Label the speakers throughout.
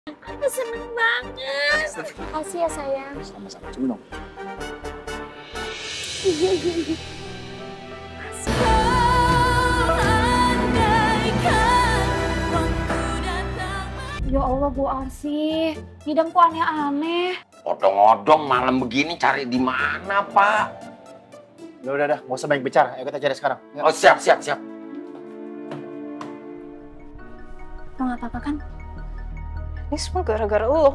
Speaker 1: Aku seneng banget. Makasih ya sayang.
Speaker 2: Sama-sama, cium dong.
Speaker 1: Ya Allah Bu Arsy, ngidam kok aneh-aneh.
Speaker 3: Odong-odong malam begini cari di mana, Pak?
Speaker 2: Udah, nggak usah banyak bicara. Ayo kita cari sekarang. Ya.
Speaker 3: Oh, siap.
Speaker 1: Lo gak apa-apa kan?
Speaker 4: Ini semua gara-gara lo.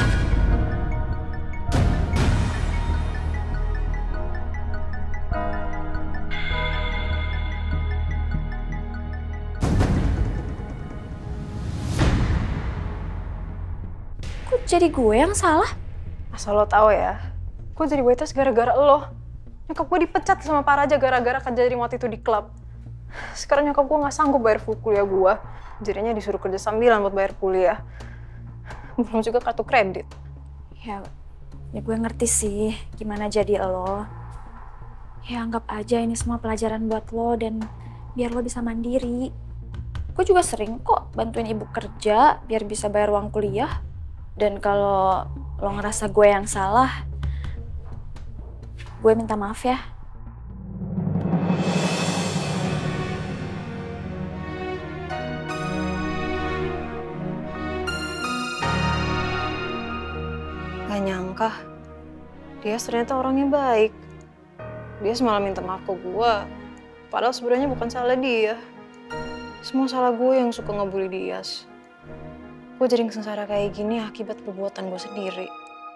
Speaker 1: Kok jadi gue yang salah?
Speaker 4: Asal lo tahu ya, gue jadi waitress gara-gara lo. Nyokap gue dipecat sama Pak Raja gara-gara kejadian waktu itu di klub. Sekarang nyokap gue nggak sanggup bayar full kuliah gue. Jadinya disuruh kerja sambilan buat bayar kuliah. Belum juga kartu kredit.
Speaker 1: Ya gue ngerti sih gimana jadi lo. Ya anggap aja ini semua pelajaran buat lo dan biar lo bisa mandiri. Gue juga sering kok bantuin ibu kerja biar bisa bayar uang kuliah. Dan kalau lo ngerasa gue yang salah, gue minta maaf ya.
Speaker 4: Gak nyangka, dia ternyata orangnya baik. Dia semalam minta maaf ke gue, padahal sebenarnya bukan salah dia. Semua salah gue yang suka ngebully dia. Gue jadi sengsara kayak gini akibat perbuatan gue sendiri.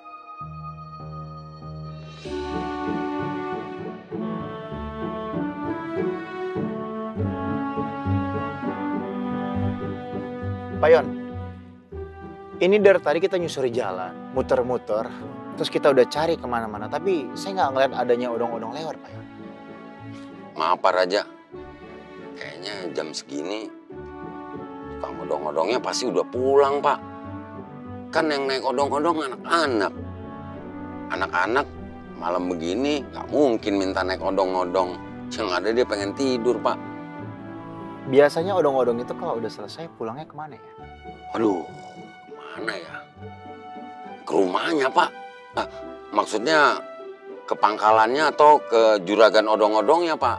Speaker 2: Pak Yon, ini dari tadi kita nyusuri jalan, muter-muter, terus kita udah cari kemana-mana, tapi saya nggak ngeliat adanya odong-odong lewat, Pak Yon.
Speaker 3: Maaf, Pak Raja. Kayaknya jam segini tukang odong-odongnya pasti udah pulang, Pak. Kan yang naik odong-odong anak-anak. Anak-anak malam begini nggak mungkin minta naik odong-odong. Yang ada dia pengen tidur, Pak.
Speaker 2: Biasanya odong-odong itu kalau udah selesai pulangnya kemana ya?
Speaker 3: Aduh, kemana ya? Ke rumahnya, Pak. Nah, maksudnya ke pangkalannya atau ke juragan odong-odongnya, Pak.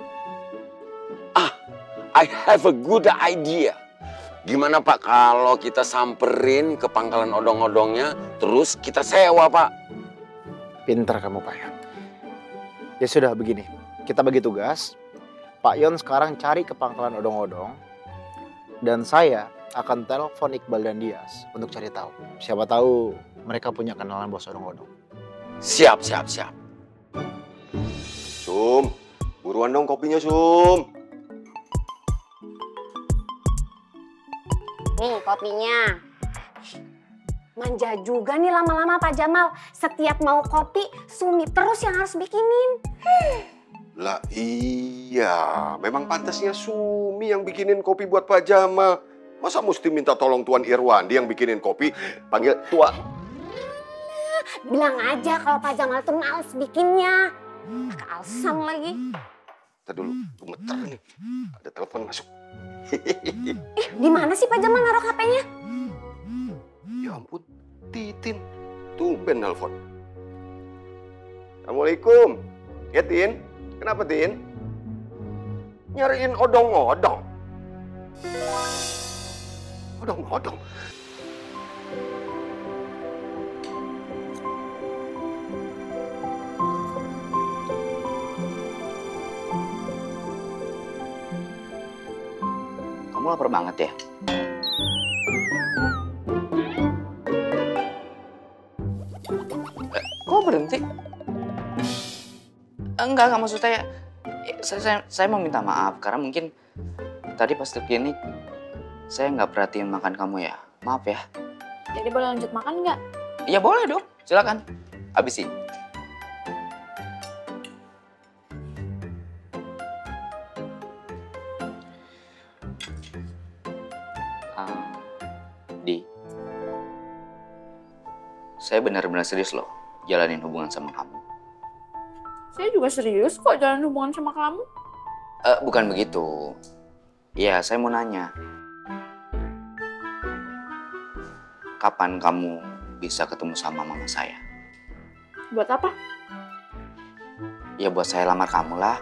Speaker 3: I have a good idea. Gimana, Pak, kalau kita samperin ke pangkalan odong-odongnya, terus kita sewa, Pak?
Speaker 2: Pinter kamu, Pak Yon. Ya sudah, begini. Kita bagi tugas. Pak Yon sekarang cari ke pangkalan odong-odong. Dan saya akan telepon Iqbal dan Dias untuk cari tahu. Siapa tahu mereka punya kenalan bos odong-odong.
Speaker 3: Siap.
Speaker 5: Sum, buruan dong kopinya, Sum.
Speaker 6: Nih kopinya. Manja juga nih lama-lama Pak Jamal. Setiap mau kopi, Sumi terus yang harus bikinin.
Speaker 5: Lah iya, memang pantasnya Sumi yang bikinin kopi buat Pak Jamal. Masa mesti minta tolong Tuan Irwandi yang bikinin kopi, panggil tua.
Speaker 6: Bilang aja kalau Pak Jamal tuh males bikinnya. Pakai alasan lagi.
Speaker 5: Ntar dulu, gemeter nih. Ada telepon masuk.
Speaker 6: Di mana sih Pak Jamal naruh HP-nya?
Speaker 5: Ya ampun, Titin. Tumben nelfon. Assalamualaikum. Ya, Tin? Kenapa, Tin? Nyariin odong-odong. Odong-odong?
Speaker 7: Kamu lapar banget ya? Kok berhenti? Enggak maksud saya mau minta maaf karena mungkin tadi pas ke klinik saya nggak perhatiin makan kamu ya. Maaf ya.
Speaker 1: Jadi boleh lanjut makan nggak?
Speaker 7: Ya boleh dong, silakan. Habisin. Di, saya benar-benar serius loh jalanin hubungan sama kamu.
Speaker 1: Saya juga serius kok jalan hubungan sama kamu.
Speaker 7: Bukan begitu. Iya, saya mau nanya. kapan kamu bisa ketemu sama mama saya?
Speaker 1: Buat apa?
Speaker 7: Ya buat saya lamar kamu lah.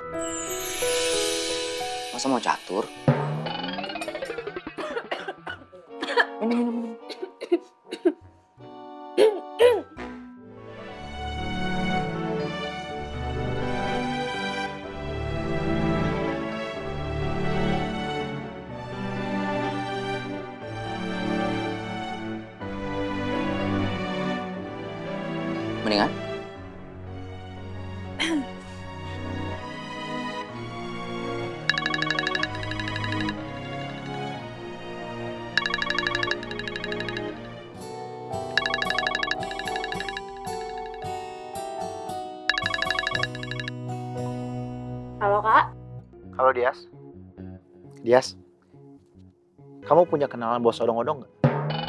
Speaker 7: Masa mau catur? Minum. Mendingan?
Speaker 1: Halo Kak,
Speaker 2: Halo Dias. Dias, kamu punya kenalan bos odong-odong nggak?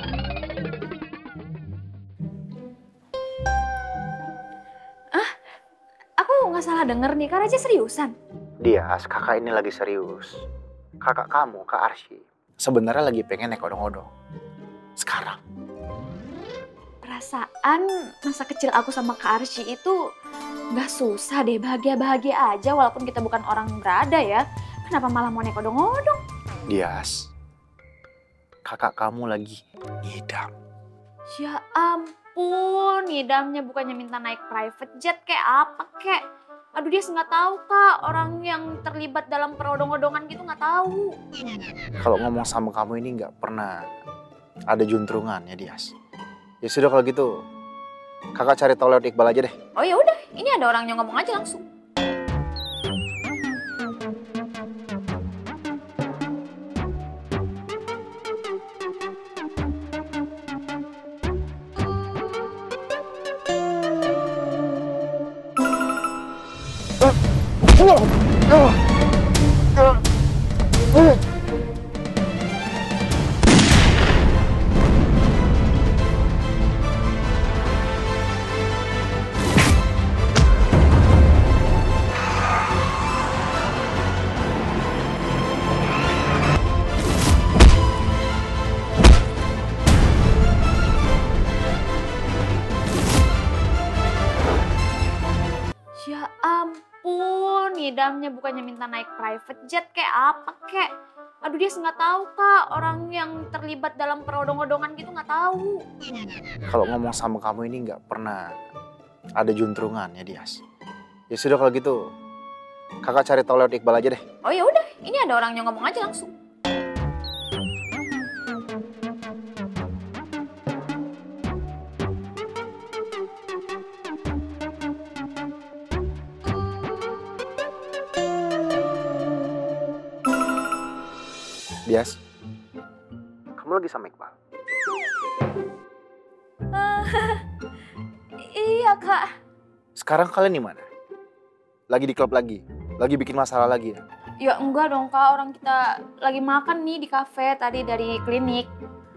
Speaker 1: aku nggak salah denger nih, Kak Raja seriusan?
Speaker 2: Dias, kakak ini lagi serius. Kakak kamu, Kak Arsy, sebenarnya lagi pengen naik odong-odong. Sekarang.
Speaker 1: Perasaan masa kecil aku sama Kak Arsy itu nggak susah deh, bahagia-bahagia aja walaupun kita bukan orang berada ya. Kenapa malah mau naik odong-odong?
Speaker 2: Dias, kakak kamu lagi ngidam.
Speaker 1: Ya ampun, ngidamnya bukannya minta naik private jet kayak apa kek. Aduh dia nggak tahu Kak, orang yang terlibat dalam perodong-odongan gitu nggak tahu.
Speaker 2: Kalau ngomong sama kamu ini nggak pernah ada juntrungan ya Dias. Ya sudah kalau gitu, kakak cari tahu lewat Iqbal aja deh.
Speaker 1: Oh ya udah, ini ada orang yang ngomong aja langsung. Ya ampun, ngidamnya bukannya minta naik private jet kayak apa kek. Aduh dia nggak tahu Kak, orang yang terlibat dalam perodong-odongan gitu nggak tahu.
Speaker 2: Kalau ngomong sama kamu ini nggak pernah ada juntrungan ya Dias. Ya sudah kalau gitu, kakak cari tahu lewat Iqbal aja deh.
Speaker 1: Oh ya udah, ini ada orang yang ngomong aja langsung.
Speaker 2: Dias, kamu lagi sama Iqbal?
Speaker 1: Iya Kak.
Speaker 2: Sekarang kalian di mana? Lagi di klub lagi? Lagi bikin masalah lagi ya?
Speaker 1: Ya enggak dong Kak, orang kita lagi makan nih di kafe tadi dari klinik.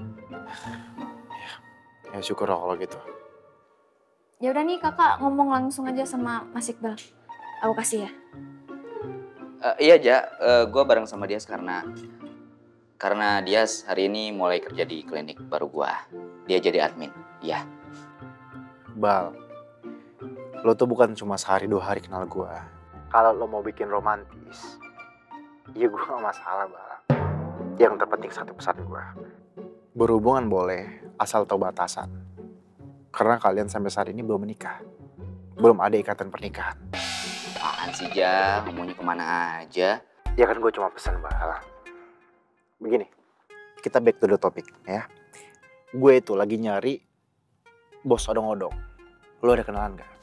Speaker 2: Ya syukur kalau gitu.
Speaker 1: Ya udah nih Kakak ngomong langsung aja sama Mas Iqbal. Aku kasih ya.
Speaker 7: Iya Ja, gue bareng sama Dias karena Dias hari ini mulai kerja di klinik baru gue. Dia jadi admin, iya.
Speaker 2: Bal, lo tuh bukan cuma sehari 2 hari kenal gue. Kalau lo mau bikin romantis, ya gue gak masalah Bal. Yang terpenting satu pesan gue. Berhubungan boleh, asal tahu batasan. Karena kalian sampai saat ini belum menikah. Belum ada ikatan pernikahan.
Speaker 7: Apaan sih Ja, ngomongnya kemana aja.
Speaker 2: Ya kan gue cuma pesan Bal. Begini, kita back to the topic ya. Gue itu lagi nyari bos odong-odong. Lo ada kenalan gak?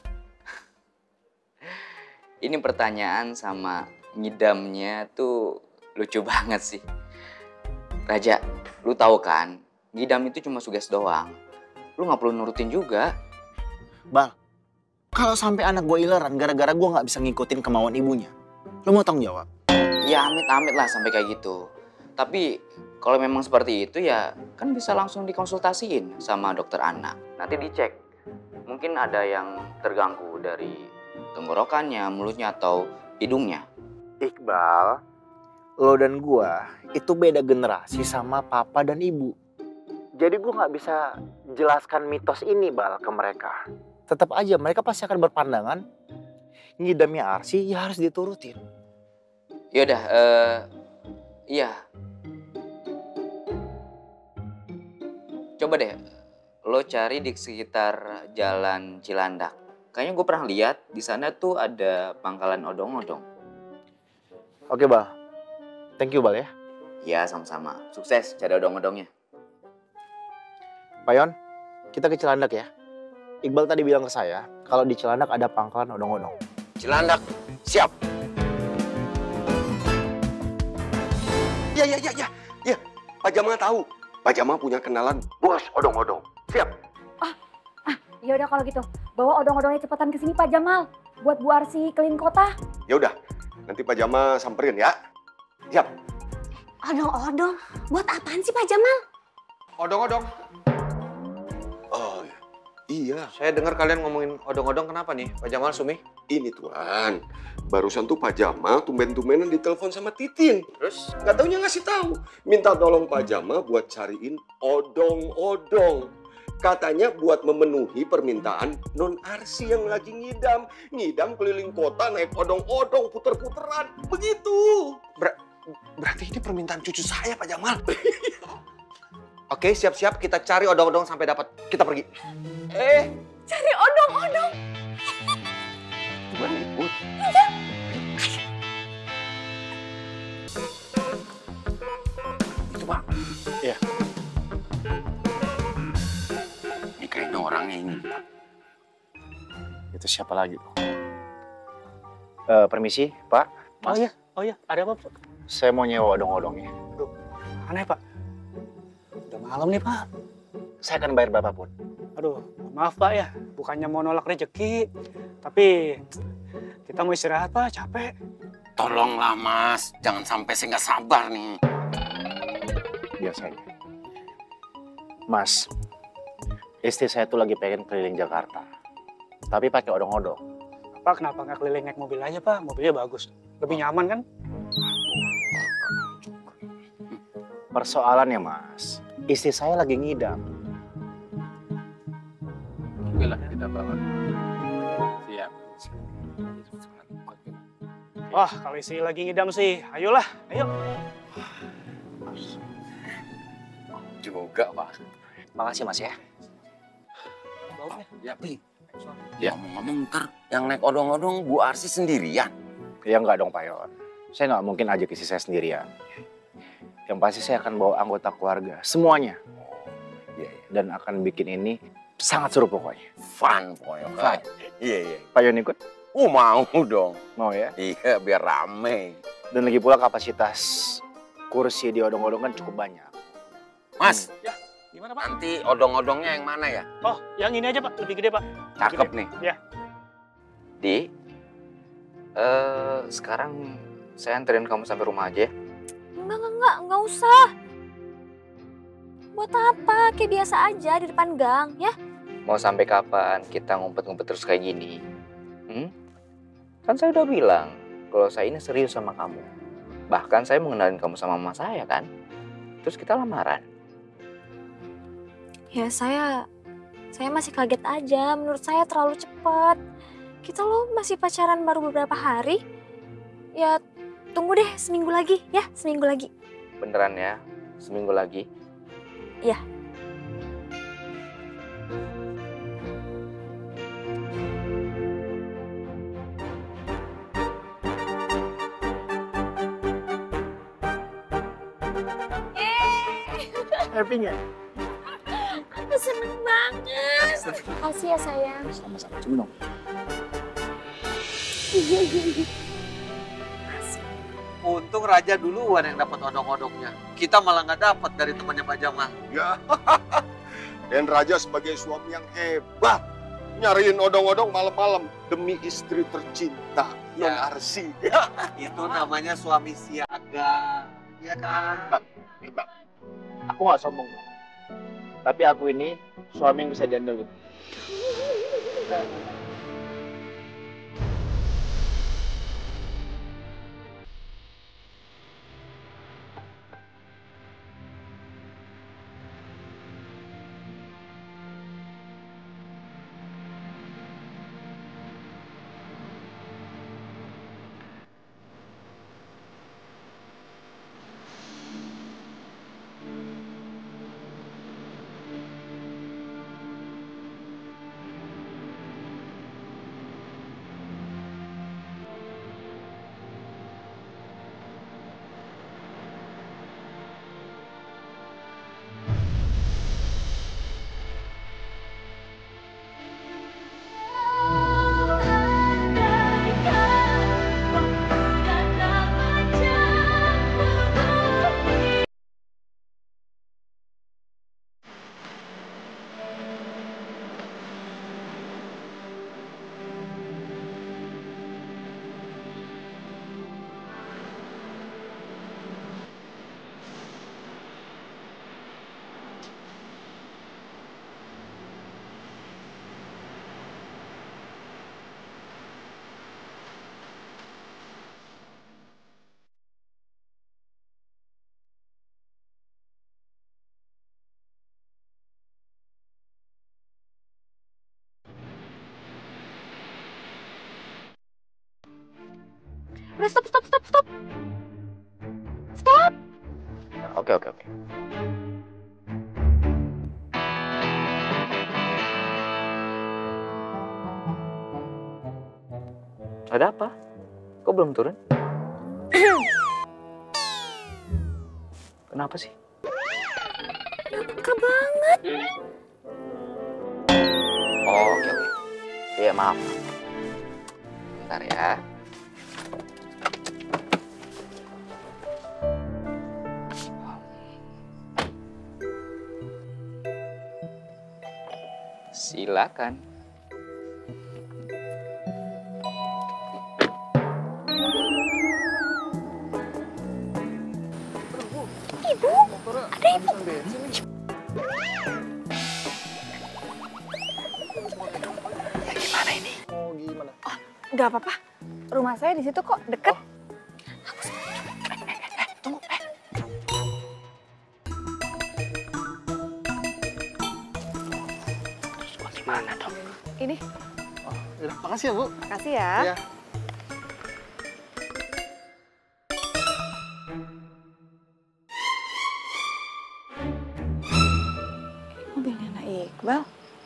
Speaker 7: Ini pertanyaan sama ngidamnya tuh lucu banget sih. Raja, lu tahu kan, ngidam itu cuma suges doang. Lu gak perlu nurutin juga.
Speaker 2: Bal, kalau sampai anak gue ileran gara-gara gue gak bisa ngikutin kemauan ibunya, lo mau tanggung jawab?
Speaker 7: Ya amit-amit lah sampai kayak gitu. Tapi kalau memang seperti itu ya kan bisa langsung dikonsultasiin sama dokter anak. Nanti dicek, mungkin ada yang terganggu dari tenggorokannya, mulutnya, atau hidungnya.
Speaker 2: Iqbal, lo dan gue itu beda generasi sama papa dan ibu. Jadi gue nggak bisa jelaskan mitos ini, Bal, ke mereka. Tetap aja mereka pasti akan berpandangan ngidamnya Arsi ya harus diturutin.
Speaker 7: Yaudah, iya. Coba deh, lo cari di sekitar Jalan Cilandak. Kayaknya gue pernah lihat di sana tuh ada pangkalan odong-odong.
Speaker 2: Oke, Bal. Thank you, Bal ya.
Speaker 7: Ya, sama-sama. Sukses cari odong-odongnya.
Speaker 2: Pak Yon, kita ke Cilandak ya. Iqbal tadi bilang ke saya kalau di Cilandak ada pangkalan odong-odong.
Speaker 3: Cilandak, siap.
Speaker 5: Ya. Pak Jamal tahu. Pak Jamal punya kenalan bos odong-odong. Siap.
Speaker 1: Ya udah kalau gitu, bawa odong-odongnya cepetan ke sini Pak Jamal. Buat Bu Arsi keliling kota.
Speaker 5: Ya udah, nanti Pak Jamal samperin ya. Siap.
Speaker 6: Odong-odong, buat apaan sih Pak Jamal?
Speaker 8: Odong-odong.
Speaker 5: Oh iya.
Speaker 8: Saya dengar kalian ngomongin odong-odong, kenapa nih Pak Jamal, Sumi?
Speaker 5: Ini Tuan, barusan tuh Pak Jamal tumben-tumbenan ditelepon sama Titin.
Speaker 8: Terus?
Speaker 5: Nggak taunya ngasih tahu. Minta tolong Pak Jamal buat cariin odong-odong. Katanya buat memenuhi permintaan Non Arsi yang lagi ngidam. Ngidam keliling kota naik odong-odong puter-puteran. Begitu.
Speaker 8: Berarti ini permintaan cucu saya Pak Jamal. Oke, siap-siap kita cari odong-odong sampai dapat. Kita pergi.
Speaker 6: Cari odong-odong.
Speaker 5: Tuan ikut.
Speaker 3: Itu Pak.
Speaker 2: Iya.
Speaker 3: Ini kayaknya orangnya ini.
Speaker 2: Itu siapa lagi? Permisi, Pak. Mas.
Speaker 9: Oh iya, ada apa, Pak?
Speaker 2: Saya mau nyewa odong-odongnya.
Speaker 9: Aneh, Pak. Udah malam nih, Pak.
Speaker 2: Saya akan bayar berapapun.
Speaker 9: Aduh, maaf, Pak ya. Bukannya mau nolak rezeki, tapi kita mau istirahat, Pak. Capek.
Speaker 3: Tolonglah Mas, jangan sampai saya nggak sabar nih.
Speaker 2: Biasanya. Mas, istri saya tuh lagi pengen keliling Jakarta. Tapi pakai odong-odong.
Speaker 9: Pak, kenapa nggak keliling naik mobil aja, Pak? Mobilnya bagus. Lebih nyaman, kan?
Speaker 2: Persoalannya, Mas, istri saya lagi ngidam.
Speaker 8: Oke lah, kita bangun. Siap.
Speaker 9: Wah, kalau istri lagi ngidam sih, ayolah, ayo.
Speaker 3: Juga Pak.
Speaker 2: Makasih, Mas ya.
Speaker 9: Baunya.
Speaker 3: Ya, Pi. Ya, ngomong ntar yang naik odong-odong Bu Arsi sendirian.
Speaker 2: Ya enggak dong, Pak Yon. Saya nggak mungkin ajak istri saya sendirian. Yang pasti saya akan bawa anggota keluarga, semuanya.
Speaker 3: Iya.
Speaker 2: Dan akan bikin ini sangat seru pokoknya.
Speaker 3: Fun pokoknya.
Speaker 2: Fun.
Speaker 3: Iya.
Speaker 2: Pak Yon ikut?
Speaker 3: Mau dong.
Speaker 2: Mau ya?
Speaker 3: Iya, biar rame.
Speaker 2: Dan lagi pula kapasitas kursi di odong-odong kan cukup banyak.
Speaker 3: Mas,
Speaker 9: Gimana, Pak?
Speaker 3: nanti odong-odongnya yang mana ya?
Speaker 9: Oh, yang ini aja, Pak. Lebih gede, Pak.
Speaker 3: Cakep nih.
Speaker 9: Ya.
Speaker 7: Di, sekarang saya anterin kamu sampai rumah aja ya.
Speaker 1: Enggak usah. Buat apa? Kayak biasa aja di depan gang, ya?
Speaker 7: Mau sampai kapan kita ngumpet-ngumpet terus kayak gini? Kan saya udah bilang kalau saya ini serius sama kamu. Bahkan saya mengenalin kamu sama mama saya kan. Terus kita lamaran.
Speaker 1: Ya saya masih kaget aja. Menurut saya terlalu cepat. Kita loh masih pacaran baru beberapa hari. Ya tunggu deh seminggu lagi ya, seminggu lagi.
Speaker 7: Beneran ya? Seminggu lagi?
Speaker 1: Iya.
Speaker 2: Happy nggak?
Speaker 1: Aku seneng banget. Makasih ya sayang.
Speaker 2: Sama-sama, cium dong.
Speaker 8: Untung Raja duluan yang dapat odong-odongnya. Kita malah nggak dapat dari temannya Pak Jamal.
Speaker 5: Ya. Dan Raja sebagai suami yang hebat. Nyariin odong-odong malam-malam demi istri tercinta, Non
Speaker 8: Ya.
Speaker 5: Arsi.
Speaker 8: Itu namanya suami siaga. Ya kan?
Speaker 2: Bang, aku nggak sombong. Tapi aku ini suami yang bisa diandelin.
Speaker 6: Udah stop. Stop.
Speaker 7: Oke. Ada apa? Kok belum turun? Kenapa sih?
Speaker 6: Peka banget.
Speaker 7: Oh, oke. Iya, maaf. Bentar ya. Silakan.
Speaker 6: Ibu, ada ibu.
Speaker 7: Gimana ini?
Speaker 8: Oh, gimana?
Speaker 1: Nggak apa-apa. Rumah saya di situ kok, deket.
Speaker 7: Gimana dong?
Speaker 1: Ini,
Speaker 8: Oh, yaudah, makasih ya, Bu.
Speaker 1: kasih ya.
Speaker 8: Iya.
Speaker 1: Mobilnya Nak Iqbal.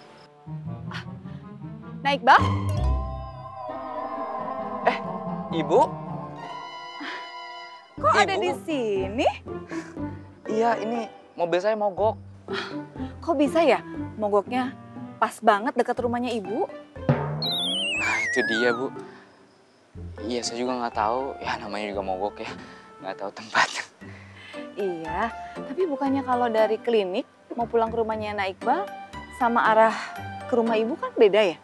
Speaker 1: Nak Iqbal?
Speaker 7: Ibu?
Speaker 1: Kok ada
Speaker 7: Ibu?
Speaker 1: di sini?
Speaker 7: Iya, ini mobil saya mogok.
Speaker 1: Kok bisa ya mogoknya pas banget dekat rumahnya ibu?
Speaker 7: Itu dia, Bu. Iya, saya juga nggak tahu. Ya, namanya juga mogok ya. Nggak tahu tempat.
Speaker 1: Iya, tapi bukannya kalau dari klinik mau pulang ke rumahnya Nak Iqbal sama arah ke rumah ibu kan beda ya?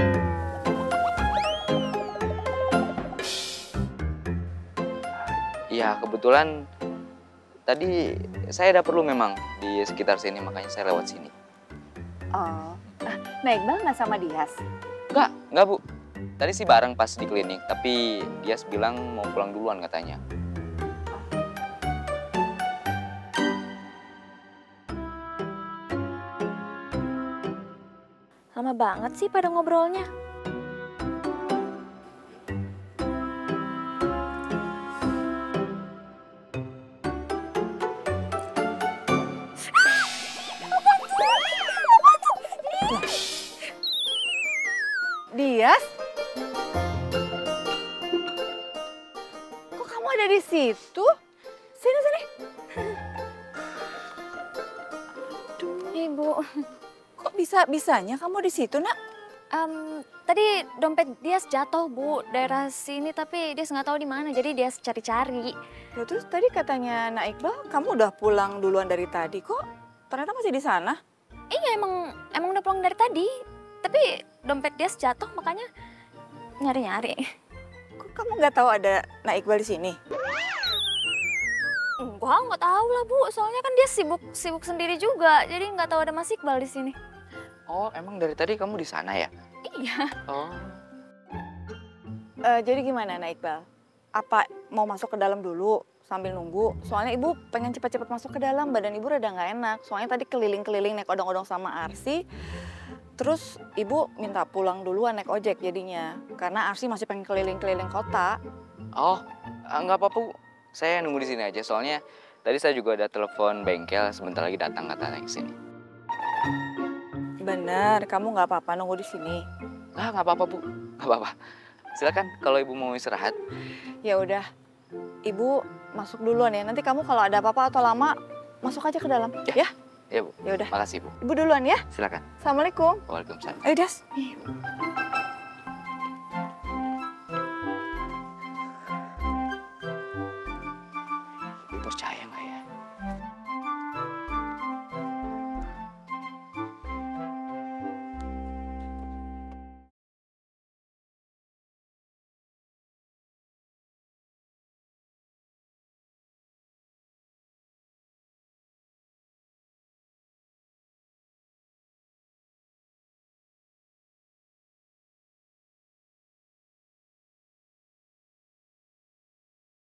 Speaker 7: Iya, kebetulan tadi saya ada perlu memang di sekitar sini, makanya saya lewat sini.
Speaker 1: Oh, Nak Iqbal nggak sama Dias?
Speaker 7: Enggak, Bu. Tadi sih bareng pas di klinik, tapi dia bilang mau pulang duluan katanya.
Speaker 1: Lama banget sih pada ngobrolnya. Dias? Kok kamu ada di situ? Sini.
Speaker 6: Ibu,
Speaker 1: Kok bisanya kamu di situ, Nak?
Speaker 6: tadi dompet Dias jatuh, Bu, daerah sini, tapi Dias nggak tahu di mana, jadi Dias cari-cari.
Speaker 1: Ya terus tadi katanya Nak Iqbal, kamu udah pulang duluan dari tadi kok. Ternyata masih di sana.
Speaker 6: Iya, emang udah pulang dari tadi, tapi dompet Dias jatuh, makanya nyari-nyari.
Speaker 1: Kok kamu nggak tahu ada Nak Iqbal di sini?
Speaker 6: Nggak tahu lah, Bu, soalnya kan dia sibuk sendiri juga, jadi nggak tahu ada Mas Iqbal di sini.
Speaker 7: Oh, emang dari tadi kamu di sana ya?
Speaker 6: Iya.
Speaker 7: Oh.
Speaker 1: Jadi gimana Nak Iqbal? Apa mau masuk ke dalam dulu sambil nunggu? Soalnya ibu pengen cepat-cepat masuk ke dalam, badan ibu rada nggak enak. Soalnya tadi keliling-keliling naik odong-odong sama Arsi. Terus ibu minta pulang duluan naik ojek jadinya. Karena Arsi masih pengen keliling-keliling kota.
Speaker 7: Oh, nggak apa-apa, Bu. Saya nunggu di sini aja, soalnya tadi saya juga ada telepon bengkel, sebentar lagi datang katanya ke sini.
Speaker 1: Bener, kamu nggak apa-apa nunggu di sini.
Speaker 7: Nggak apa-apa, Bu. Nggak apa-apa. Silakan kalau ibu mau istirahat.
Speaker 1: Ya udah, ibu masuk duluan ya. Nanti kamu kalau ada apa-apa atau lama masuk aja ke dalam, ya?
Speaker 7: Ya, Bu.
Speaker 1: Ya udah.
Speaker 7: Makasih, Bu.
Speaker 1: Ibu duluan ya.
Speaker 7: Silakan.
Speaker 1: Assalamualaikum.
Speaker 7: Waalaikumsalam.
Speaker 1: Ayo Das.